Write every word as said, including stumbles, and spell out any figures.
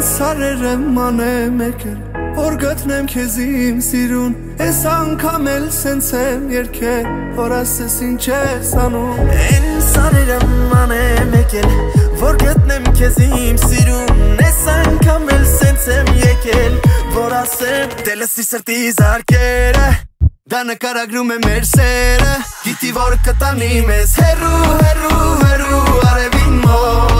Սարերեմ անեմ եկել, որ գտնեմ քեզ իմ սիրուն, Ես անգամ էլ սենց եմ երգել, որ ասես ինչ ես անում։ Են սարերեմ անեմ եկել, որ գտնեմ քեզ իմ սիրուն, Ես անգամ էլ սենց եմ եկել, որ ասեմ Դե լսի սրտի զարկերը, դա նկարագրում է մեր սերը, Գիտի որ կտանի մեզ հեռու, հեռու, հեռու արևին մոտ